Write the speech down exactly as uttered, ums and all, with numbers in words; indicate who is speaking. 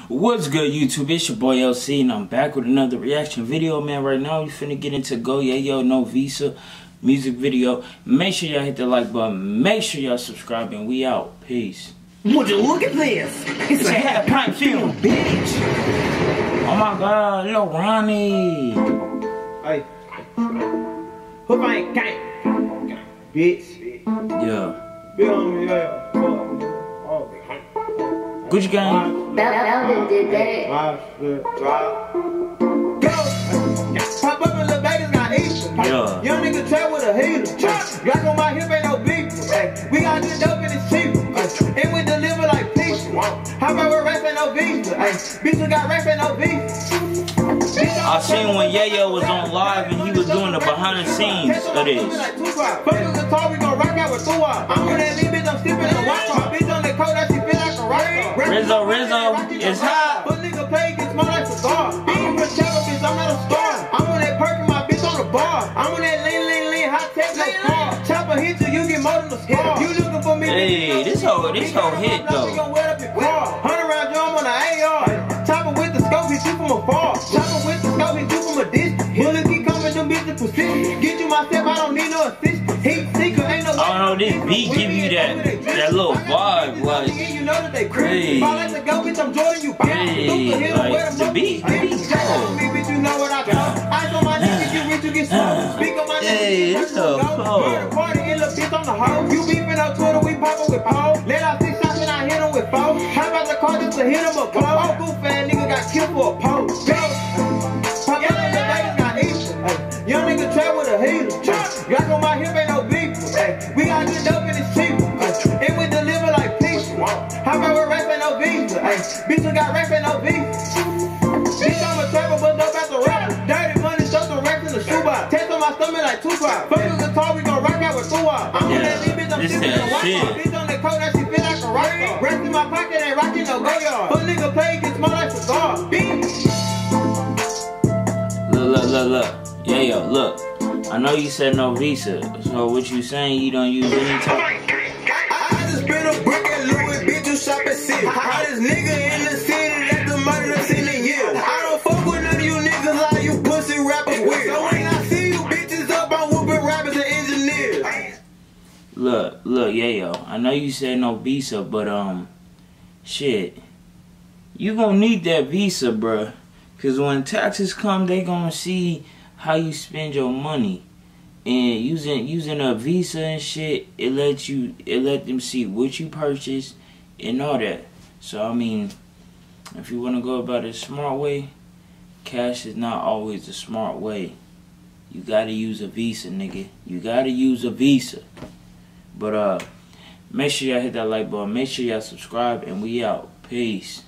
Speaker 1: What's good, YouTube? It's your boy L C, and I'm back with another reaction video, man. Right now, we finna get into Go Yayo No Visa music video. Make sure y'all hit the like button. Make sure y'all subscribe, and we out. Peace.
Speaker 2: Would you look at this? It's, it's a half pint film, bitch.
Speaker 1: Oh my God, little Ronnie.
Speaker 2: Hey, who ain't gang, bitch?
Speaker 1: Yeah.
Speaker 2: Be on me, yeah.
Speaker 1: Gucci gang.
Speaker 3: Belden did that.
Speaker 2: Go. Pop up and the babies got eat.
Speaker 1: Yeah.
Speaker 2: Young nigga trap with a heater. Glock on my hip ain't no beef. We got this dope and it's cheap. And we deliver like pizza. How about we rap and no visa? Bitch, we got rap and no visa.
Speaker 1: I seen when Yayo was on live and he was doing the behind the scenes of this.
Speaker 2: Fuck the guitar, we gon' rock out with two I'm on that lean, bitch, I'm skipping the walk off. Bitch on the coat, that she feel like a rock.
Speaker 1: Rizzo, Rizzo is hot.
Speaker 2: But nigga play gets more like a cigar. I'm a chopper, bitch, I'm not a star. I'm on that perk and my bitch on the bar. I'm on that lean, lean, lean, hot tech, no car. Chopper hit you, you get more than a scar. You looking for me?
Speaker 1: Hey, this whole, this whole hit though.
Speaker 2: We gon' wet up your car. Hundred round drum on the A R. Chopper with the scope, hit you from afar. Chopper with the scope, hit you from a distance. Bullet keep coming, them bitches persistent. Get you my step, I don't need no assistance. Heat seeker, ain't no.
Speaker 1: I don't know, this beat give you that, that little vibe, like,
Speaker 2: you know that they
Speaker 1: hey,
Speaker 2: if I let the go, bitch, I'm Jordan, you
Speaker 1: hey, like, the beat, the beat cold.
Speaker 2: Bitch, you know what I got. Eyes on my nigga, you rich, you get smoked. Speak on my nigga,
Speaker 1: hey, it's so cold.
Speaker 2: Party in the bitch on the hoe. You beefing up Twitter, we poppin' with pole. Let out six shots and I hit him with four. How about the car just to hit him a blow? Oh, goof fan nigga got killed for a pose. Go. Pop up and the babies got eaten. Young nigga trap with a heater. Glock on my hip ain't no beef. We got this dope and it's cheap. And we deliver like pizza. How about we rap and no visa? Bitch, we got rap and no visa. Bitch, I'm a trapper, but no about the rapper. Dirty money, stuff some racks in the shoebox. Test on my stomach like Tupac. Fuck the guitar, we gon' rock out with two I'm on that lean, bitch, I'm sipping the walk. Bitch on the coat, that she feel like a rock. Rest in my pocket, ain't rockin' no go yard. But nigga play, gets more like a cigar. Bitch.
Speaker 1: Look, look, look, look. Yayo, look. I know you said no visa, so what you saying you don't use any type?
Speaker 2: I just spit a brick at Louis, bitch, you shop at City. Hottest nigga in the city, that's the money that's in the year. I don't fuck with none of you niggas like you pussy rappers weird. So when I see you bitches up, I'm whooping rappers and engineers.
Speaker 1: Look, look, Yayo, I know you said no visa, but um, shit, you gonna need that visa, bruh. Cause when taxes come, they gonna see how you spend your money, and using using a visa and shit, it lets you it let them see what you purchased and all that. So I mean, if you want to go about it a smart way, cash is not always the smart way. You gotta use a visa, nigga. You gotta use a visa. But uh, make sure y'all hit that like button. Make sure y'all subscribe, and we out. Peace.